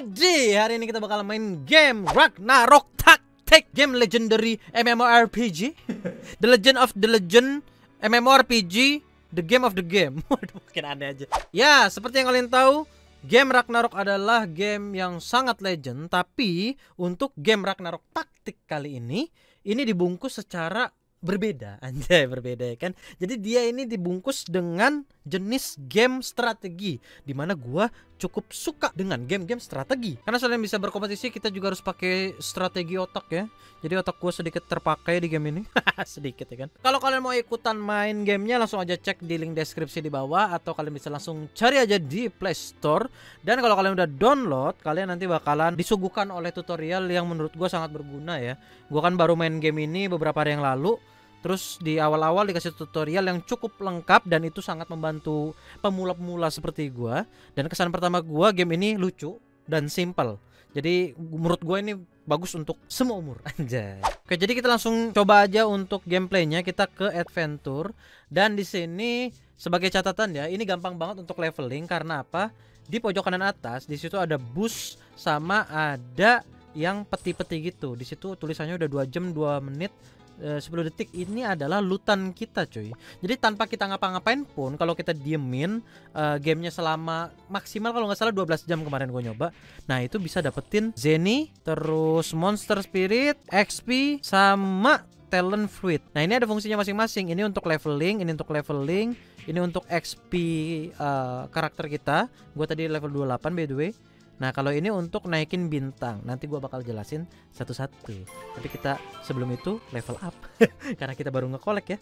Jadi hari ini kita bakal main game Ragnarok Tactic, game legendary MMORPG. The Legend of the Legend MMORPG, the game of the game. Waduh, makin aneh aja. Ya, seperti yang kalian tahu, game Ragnarok adalah game yang sangat legend. Tapi untuk game Ragnarok Tactic kali ini dibungkus secara berbeda. Anjay, berbeda ya kan. Jadi dia ini dibungkus dengan jenis game strategi, dimana gua cukup suka dengan game-game strategi. Karena selain bisa berkompetisi, kita juga harus pakai strategi otak ya. Jadi otak gua sedikit terpakai di game ini. Sedikit ya kan. Kalau kalian mau ikutan main gamenya, langsung aja cek di link deskripsi di bawah, atau kalian bisa langsung cari aja di Play Store. Dan kalau kalian udah download, kalian nanti bakalan disuguhkan oleh tutorial yang menurut gua sangat berguna ya. Gua kan baru main game ini beberapa hari yang lalu. Terus di awal-awal dikasih tutorial yang cukup lengkap, dan itu sangat membantu pemula-pemula seperti gua. Dan kesan pertama gua, game ini lucu dan simple. Jadi menurut gua ini bagus untuk semua umur. Anjay. Oke, jadi kita langsung coba aja untuk gameplaynya. Kita ke adventure, dan di sini sebagai catatan ya, ini gampang banget untuk leveling. Karena apa? Di pojok kanan atas di situ ada boost sama ada yang peti-peti gitu. Di situ tulisannya udah 2 jam 2 menit 10 detik. Ini adalah lootan kita cuy. Jadi tanpa kita ngapa-ngapain pun, kalau kita diemin gamenya selama maksimal kalau nggak salah 12 jam kemarin gue nyoba, nah itu bisa dapetin Zenny, terus Monster Spirit, XP, sama Talent Fruit. Nah ini ada fungsinya masing-masing. Ini untuk leveling, ini untuk leveling, ini untuk XP karakter kita. Gue tadi level 28 by the way. Nah kalau ini untuk naikin bintang, nanti gua bakal jelasin satu-satu. Tapi kita sebelum itu level up karena kita baru nge-collect ya.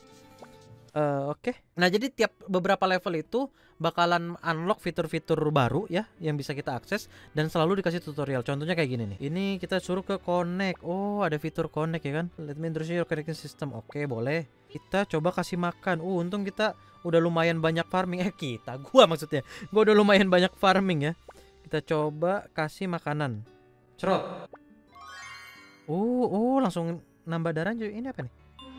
Oke. Nah jadi tiap beberapa level itu bakalan unlock fitur-fitur baru ya, yang bisa kita akses, dan selalu dikasih tutorial. Contohnya kayak gini nih. Ini kita suruh ke connect. Oh ada fitur connect ya kan. Let me introduce your connecting system. Oke boleh. Kita coba kasih makan. Untung kita udah lumayan banyak farming. Gua maksudnya. Gua udah lumayan banyak farming ya. Kita coba kasih makanan. Cerot. Langsung nambah darah juga. Ini apa nih?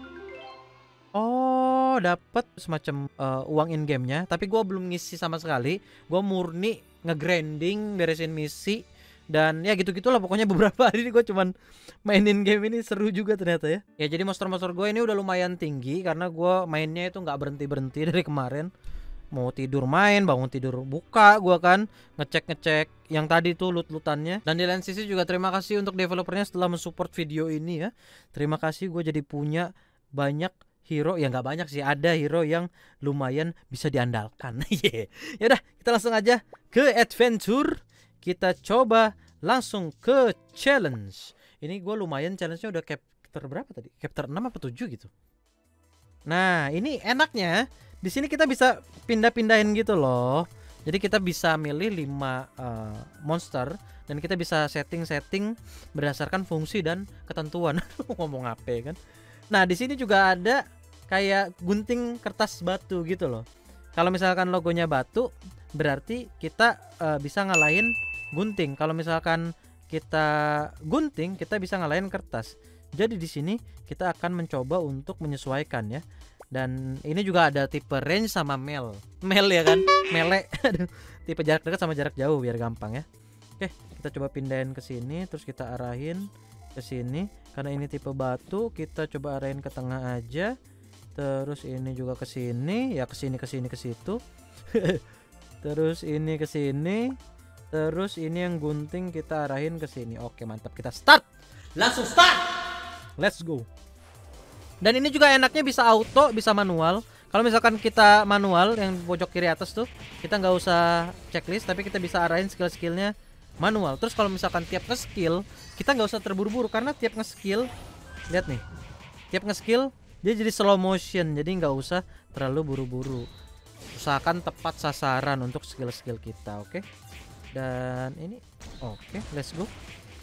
Oh, dapat semacam uang in game-nya, tapi gua belum ngisi sama sekali. Gua murni nge-grinding, beresin misi, dan ya gitu-gitulah pokoknya. Beberapa hari ini gua cuman mainin game ini. Seru juga ternyata ya. Ya jadi monster-monster gue ini udah lumayan tinggi karena gua mainnya itu nggak berhenti-berhenti dari kemarin. Mau tidur main, bangun tidur buka, gua kan ngecek yang tadi tuh loot-lootannya. Dan di lain sisi juga terima kasih untuk developernya setelah mensupport video ini ya. Terima kasih, gue jadi punya banyak hero. Ya nggak banyak sih, ada hero yang lumayan bisa diandalkan. Ya udah, kita langsung aja ke adventure. Kita coba langsung ke challenge. Ini gue lumayan challenge-nya udah chapter berapa tadi? Chapter 6 apa 7 gitu. Nah, ini enaknya di sini kita bisa pindah-pindahin gitu loh. Jadi kita bisa milih 5 monster, dan kita bisa setting-setting berdasarkan fungsi dan ketentuan. Ngomong apa kan? Nah, di sini juga ada kayak gunting kertas batu gitu loh. Kalau misalkan logonya batu, berarti kita bisa ngalahin gunting. Kalau misalkan kita gunting, kita bisa ngalahin kertas. Jadi di sini kita akan mencoba untuk menyesuaikan ya. Dan ini juga ada tipe range sama mele ya kan, mele. Tipe jarak dekat sama jarak jauh biar gampang ya. Oke, kita coba pindahin ke sini, terus kita arahin ke sini. Karena ini tipe batu, kita coba arahin ke tengah aja. Terus ini juga ke sini, ya ke sini ke situ. Terus ini ke sini. Terus ini yang gunting kita arahin ke sini. Oke, mantap. Kita start. Langsung start. Let's go. Dan ini juga enaknya bisa auto, bisa manual. Kalau misalkan kita manual yang pojok kiri atas tuh, kita nggak usah checklist, tapi kita bisa arahin skill-skillnya manual. Terus kalau misalkan tiap nge-skill, kita nggak usah terburu-buru, karena tiap nge-skill, lihat nih, tiap nge-skill dia jadi slow motion, jadi nggak usah terlalu buru-buru. Usahakan tepat sasaran untuk skill-skill kita, oke? Dan ini, oke, let's go.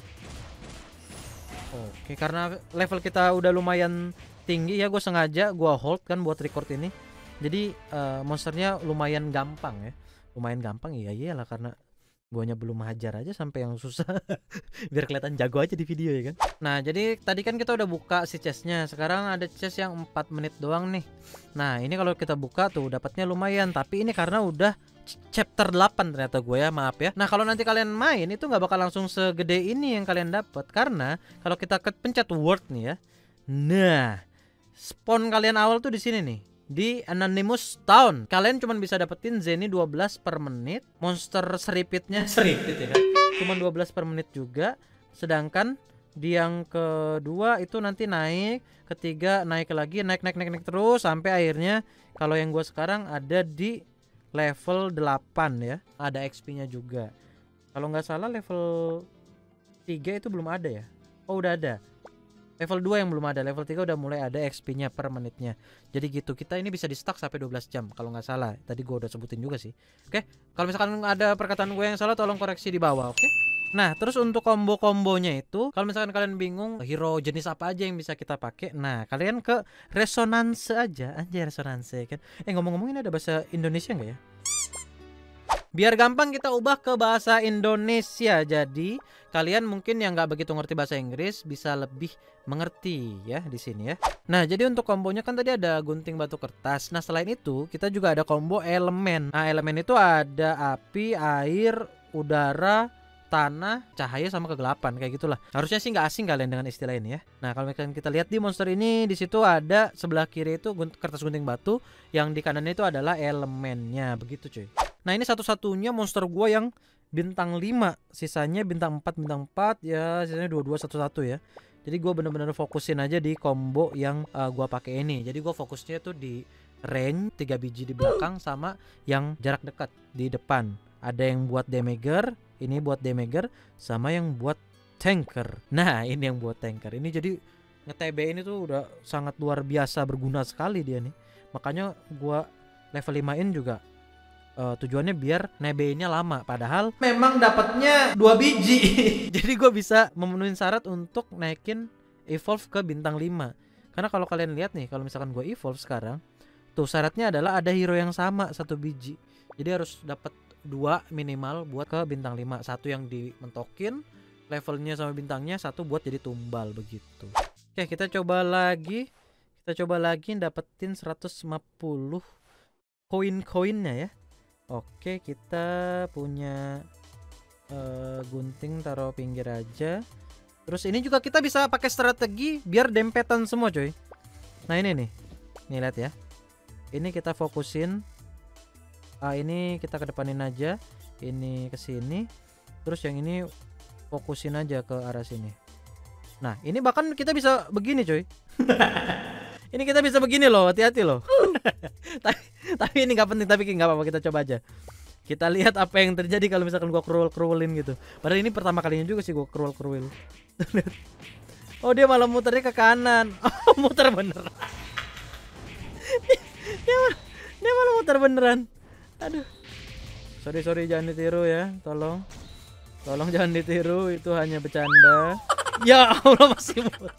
Oke, karena level kita udah lumayan tinggi ya, gue sengaja gue hold kan buat record ini. Jadi monsternya lumayan gampang ya. Lumayan gampang, iya iyalah, karena guanya belum hajar aja sampai yang susah. Biar kelihatan jago aja di video ya kan. Nah jadi tadi kan kita udah buka si chestnya. Sekarang ada chest yang 4 menit doang nih. Nah ini kalau kita buka tuh dapatnya lumayan. Tapi ini karena udah chapter 8 ternyata gue ya, maaf ya. Nah kalau nanti kalian main itu nggak bakal langsung segede ini yang kalian dapat, karena kalau kita pencet word nih ya, nah spawn kalian awal tuh di sini nih, di Anonymous Town. Kalian cuma bisa dapetin Zenny 12 per menit, monster seripitnya seripit ya kan, cuma 12 per menit juga. Sedangkan di yang kedua itu nanti naik, ketiga naik lagi, naik terus sampai akhirnya kalau yang gue sekarang ada di level 8 ya. Ada XP-nya juga. Kalau nggak salah level 3 itu belum ada ya. Oh udah ada. Level 2 yang belum ada, level 3 udah mulai ada XP-nya per menitnya. Jadi gitu, kita ini bisa di stuck sampai 12 jam kalau nggak salah. Tadi gue udah sebutin juga sih. Oke, kalau misalkan ada perkataan gue yang salah tolong koreksi di bawah, oke? Nah, terus untuk combo-kombonya itu, kalau misalkan kalian bingung hero jenis apa aja yang bisa kita pakai, nah kalian ke resonanse aja, anjay resonanse kan. Ngomong-ngomong ini ada bahasa Indonesia nggak ya? Biar gampang kita ubah ke bahasa Indonesia. Jadi kalian mungkin yang nggak begitu ngerti bahasa Inggris bisa lebih mengerti ya di sini ya. Nah jadi untuk kombonya kan tadi ada gunting batu kertas. Nah selain itu kita juga ada combo elemen. Nah elemen itu ada api, air, udara, tanah, cahaya sama kegelapan kayak gitulah. Harusnya sih nggak asing kalian dengan istilah ini ya. Nah kalau misalkan kita lihat di monster ini, di situ ada sebelah kiri itu kertas gunting batu, yang di kanannya itu adalah elemennya, begitu cuy. Nah ini satu-satunya monster gua yang bintang 5, sisanya bintang 4 ya, sisanya 22 11 ya. Jadi gua bener-bener fokusin aja di combo yang gua pakai ini. Jadi gua fokusnya tuh di range 3 biji di belakang sama yang jarak dekat di depan. Ada yang buat damager, ini buat damager, sama yang buat tanker. Nah ini yang buat tanker. Ini jadi nge-TB ini tuh udah sangat luar biasa berguna sekali dia nih. Makanya gua level 5-in juga tujuannya biar nebeinnya lama. Padahal memang dapatnya 2 biji. Jadi gue bisa memenuhi syarat untuk naikin evolve ke bintang 5. Karena kalau kalian lihat nih, kalau misalkan gue evolve sekarang, tuh syaratnya adalah ada hero yang sama 1 biji. Jadi harus dapat 2 minimal buat ke bintang 5. 1 yang dimentokin levelnya sama bintangnya, 1 buat jadi tumbal begitu. Oke, kita coba lagi. Kita coba lagi dapetin 150 koin-koinnya ya. Oke, kita punya gunting, taruh pinggir aja. Terus ini juga kita bisa pakai strategi biar dempetan semua coy. Nah ini nih, nih lihat ya. Ini kita fokusin. Ini kita kedepanin aja. Ini ke sini. Terus yang ini fokusin aja ke arah sini. Nah ini bahkan kita bisa begini coy. Ini kita bisa begini loh, hati-hati loh. tapi ini nggak penting, tapi nggak apa-apa, kita coba aja. Kita lihat apa yang terjadi kalau misalkan gua cruel-cruelin gitu. Padahal ini pertama kalinya juga sih gua cruel. Oh dia malah muternya ke kanan. Oh muter beneran. dia malah muter beneran. Aduh. Sorry jangan ditiru ya, tolong jangan ditiru, itu hanya bercanda. Ya Allah masih muter.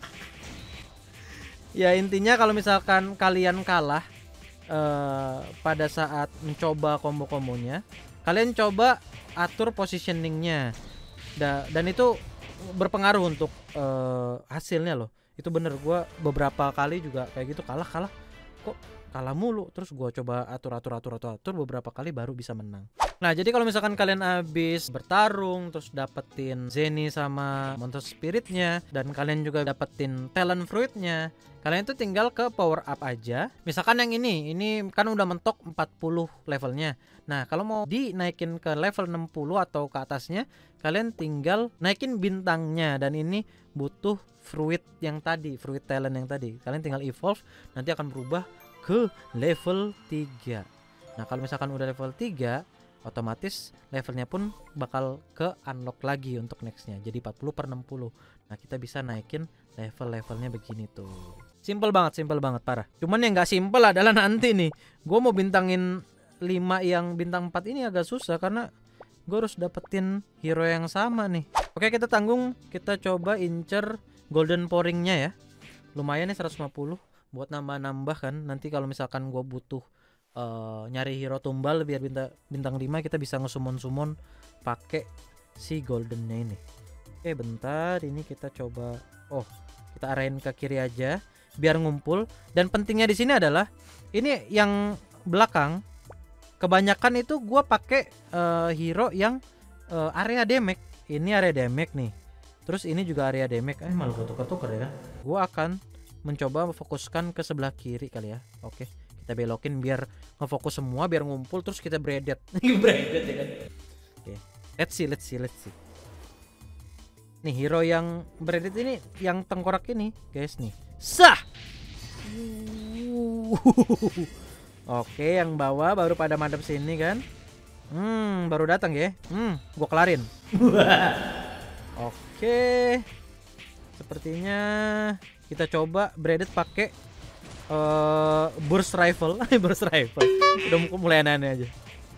Ya intinya kalau misalkan kalian kalah pada saat mencoba combo-kombonya, kalian coba atur positioningnya, dan itu berpengaruh untuk hasilnya loh. Itu bener, gue beberapa kali juga kayak gitu kalah kok kalah mulu, terus gue coba atur beberapa kali baru bisa menang. Nah jadi kalau misalkan kalian habis bertarung terus dapetin Zenny sama monster spiritnya, dan kalian juga dapetin talent fruitnya, kalian itu tinggal ke power up aja. Misalkan yang ini kan udah mentok 40 levelnya. Nah kalau mau dinaikin ke level 60 atau ke atasnya, kalian tinggal naikin bintangnya, dan ini butuh fruit yang tadi, fruit talent yang tadi. Kalian tinggal evolve, nanti akan berubah ke level 3. Nah kalau misalkan udah level 3, otomatis levelnya pun bakal ke unlock lagi untuk nextnya, jadi 40/60. Nah kita bisa naikin levelnya begini tuh. Simple banget parah. Cuman yang nggak simple adalah nanti nih, gue mau bintangin 5 yang bintang 4 ini agak susah, karena gue harus dapetin hero yang sama nih. Oke kita tanggung, kita coba incer golden pouringnya ya. Lumayan nih 150 buat nambah kan. Nanti kalau misalkan gue butuh nyari hero tumbal biar bintang 5, kita bisa nge-summon pakai si goldennya ini. Oke bentar, ini kita coba, kita arahin ke kiri aja biar ngumpul. Dan pentingnya di sini adalah ini yang belakang kebanyakan itu gua pakai hero yang area damage. Ini area damage nih. Terus ini juga area damage. Malah gua tukar-tukar ya kan. Gua akan mencoba fokuskan ke sebelah kiri kali ya. Oke, kita belokin biar ngefokus semua, biar ngumpul terus kita bredet. Bredet ya kan. Oke. Let's see. Nih hero yang bredet ini, yang tengkorak ini, guys nih. Sah. Oke, yang bawah baru pada madep sini kan. Baru datang ya. Gua kelarin. Oke. Sepertinya kita coba bredet pakai burst rifle. Burst rifle. Udah mulai aneh-aneh aja.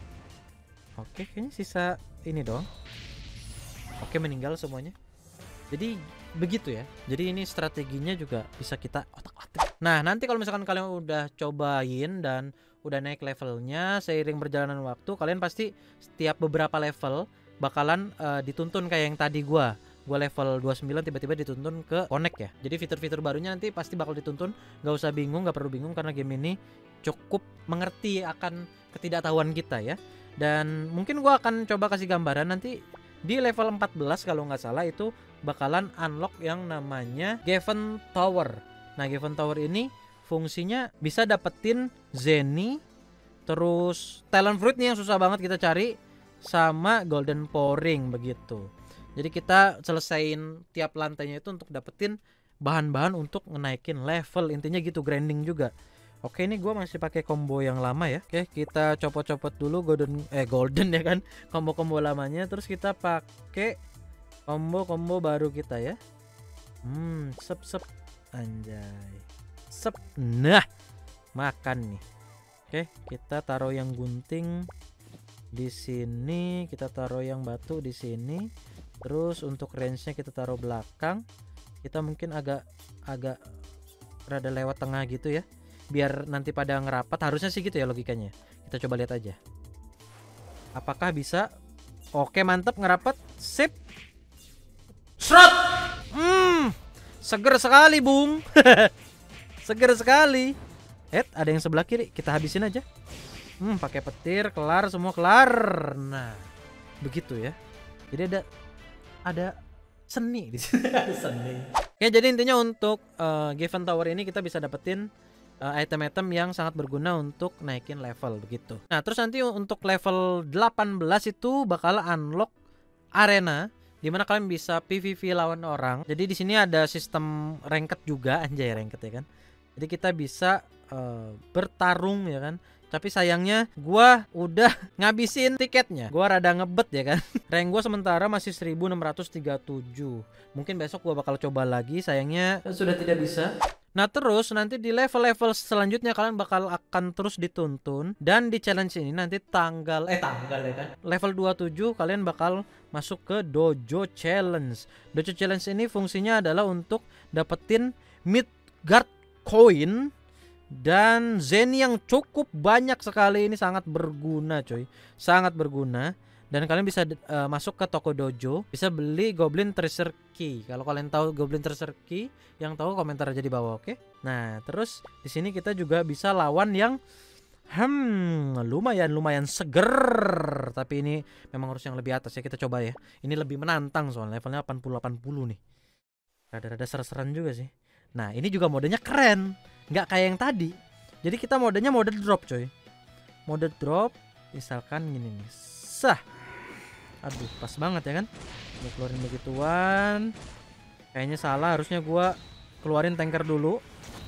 Oke, kayaknya sisa ini dong. Oke, meninggal semuanya. Jadi begitu ya. Jadi ini strateginya juga bisa kita otak-atik. Nah, nanti kalau misalkan kalian udah cobain dan udah naik levelnya, seiring berjalanan waktu kalian pasti setiap beberapa level bakalan dituntun kayak yang tadi gua level 29 tiba-tiba dituntun ke connect ya. Jadi fitur-fitur barunya nanti pasti bakal dituntun. Gak usah bingung, gak perlu bingung karena game ini cukup mengerti akan ketidaktahuan kita ya. Dan mungkin gua akan coba kasih gambaran nanti di level 14 kalau nggak salah itu bakalan unlock yang namanya Gaven Tower. Nah, Gaven Tower ini fungsinya bisa dapetin Zenny, terus Talent Fruit nih yang susah banget kita cari, sama Golden Pouring begitu. Jadi kita selesain tiap lantainya itu untuk dapetin bahan-bahan untuk ngenaikin level, intinya gitu, grinding juga. Oke, ini gue masih pakai combo yang lama ya. Oke, kita copot-copot dulu golden ya kan, combo-combo lamanya, terus kita pakai combo-combo baru kita ya. Sep anjay. Sep. Nah, makan nih. Oke, kita taruh yang gunting di sini, kita taruh yang batu di sini. Terus untuk range-nya kita taruh belakang. Kita mungkin agak rada lewat tengah gitu ya, biar nanti pada ngerapat. Harusnya sih gitu ya logikanya. Kita coba lihat aja apakah bisa. Oke, mantap, ngerapat. Sip. Shot. Seger sekali, Bung. Seger sekali. Ada yang sebelah kiri, kita habisin aja. Pakai petir, kelar, semua kelar. Nah, begitu ya. Jadi ada seni di sini. Ada seni. Oke, jadi intinya untuk Gaven Tower ini kita bisa dapetin item-item yang sangat berguna untuk naikin level begitu. Nah, terus nanti untuk level 18 itu bakal unlock arena dimana kalian bisa PVP lawan orang. Jadi di sini ada sistem ranked juga, anjay, ranked ya kan. Jadi kita bisa bertarung ya kan. Tapi sayangnya gua udah ngabisin tiketnya. Gua rada ngebet ya kan. Rank gua sementara masih 1637. Mungkin besok gua bakal coba lagi. Sayangnya sudah tidak bisa. Nah, terus nanti di level-level selanjutnya kalian akan terus dituntun. Dan di challenge ini nanti tanggal ya kan, level 27 kalian bakal masuk ke Dojo Challenge. Dojo Challenge ini fungsinya adalah untuk dapetin Midgard Coin dan Zenny yang cukup banyak sekali. Ini sangat berguna coy, sangat berguna. Dan kalian bisa masuk ke toko dojo, bisa beli Goblin Treasure Key. Kalau kalian tahu Goblin Treasure Key, yang tahu komentar aja di bawah, oke? Nah, terus di sini kita juga bisa lawan yang lumayan seger. Tapi ini memang harus yang lebih atas ya, kita coba ya. Ini lebih menantang soalnya levelnya 80 nih. Rada-rada seru-seruan juga sih. Nah, ini juga modenya keren, nggak kayak yang tadi. Jadi kita modenya mode drop coy. Mode drop misalkan gini nih. Sah. Aduh, pas banget ya kan. Gue keluarin begituan. Kayaknya salah, harusnya gua keluarin tanker dulu.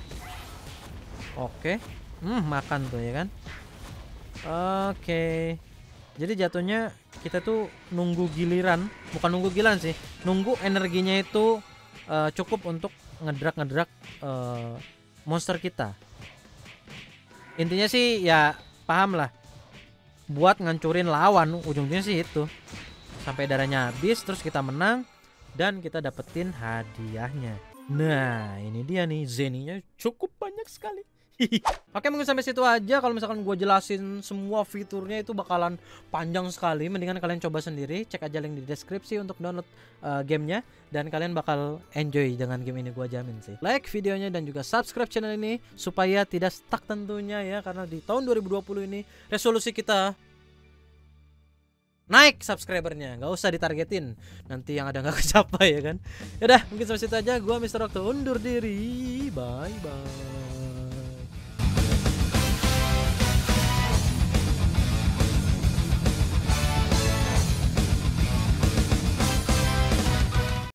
Oke. Makan tuh ya kan. Oke. Jadi jatuhnya kita tuh nunggu giliran, bukan nunggu giliran sih, nunggu energinya itu cukup untuk ngedrak monster kita. Intinya sih ya paham lah, buat ngancurin lawan, ujungnya sih itu sampai darahnya habis, terus kita menang dan kita dapetin hadiahnya. Nah, ini dia nih, Zenny-nya cukup banyak sekali. Oke, mungkin sampai situ aja. Kalau misalkan gue jelasin semua fiturnya itu bakalan panjang sekali. Mendingan kalian coba sendiri. Cek aja link di deskripsi untuk download gamenya. Dan kalian bakal enjoy dengan game ini, gue jamin sih. Like videonya dan juga subscribe channel ini supaya tidak stuck tentunya ya. Karena di tahun 2020 ini resolusi kita naik subscribernya, nggak usah ditargetin, nanti yang ada nggak kecapai ya kan. Yaudah, mungkin sampai situ aja. Gua Mr. Okto undur diri, bye bye.